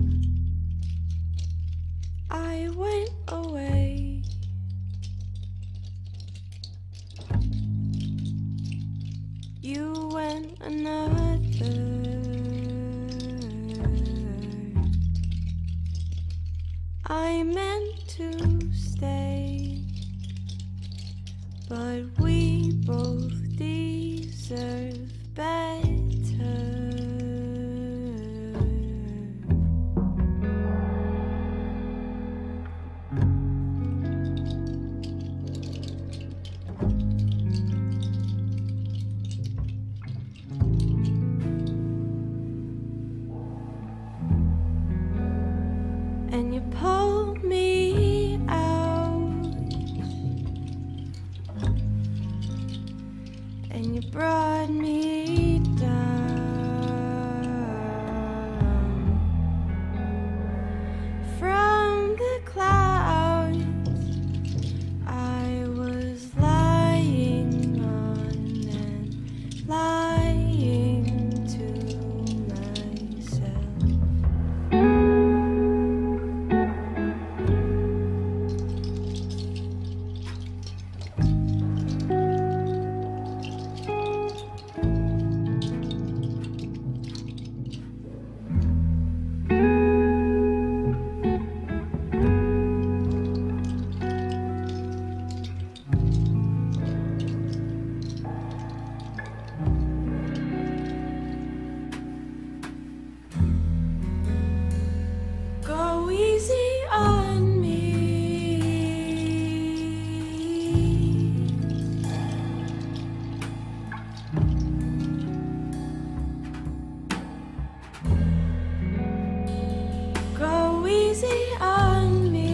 I went away. You went another. I meant to stay, but we both deserve better. And you pulled me out, and you brought me down from the clouds. I was lying on and lying to myself. Go easy on me. Go easy on me.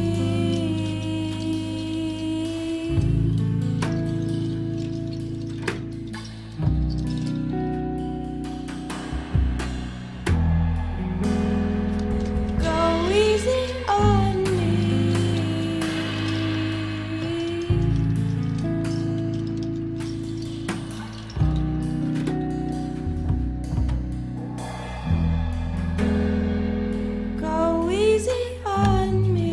Go easy on me. Go easy on me.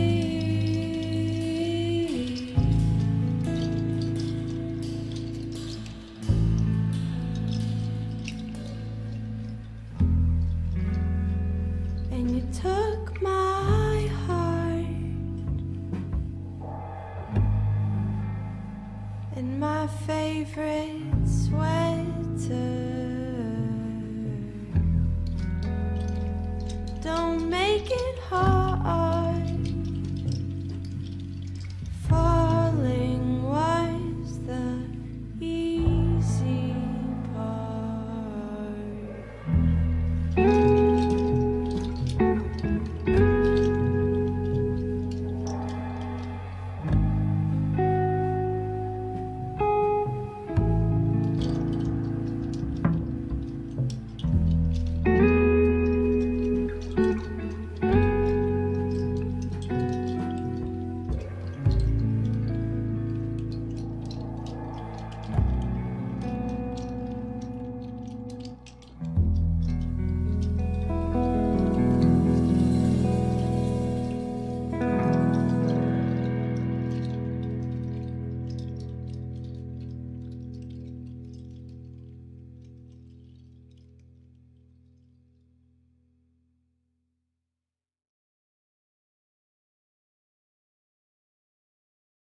And you took my heart and my favorite sweater. Don't make it hard.